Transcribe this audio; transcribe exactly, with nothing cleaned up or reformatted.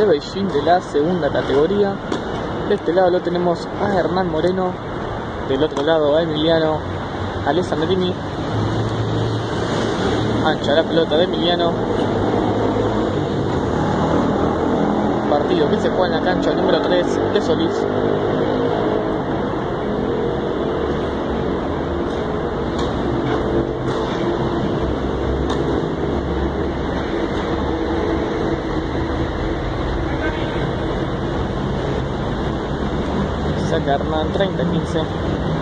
de Beijing de la segunda categoría. De este lado lo tenemos a Hernán Moreno, del otro lado a Emiliano Alessandrini. Ancha la pelota de Emiliano. Partido que se juega en la cancha número tres de Solís. Saca Hernán, treinta a quince.